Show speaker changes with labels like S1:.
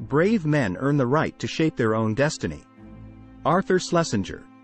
S1: brave men earn the right to shape their own destiny. Arthur Schlesinger.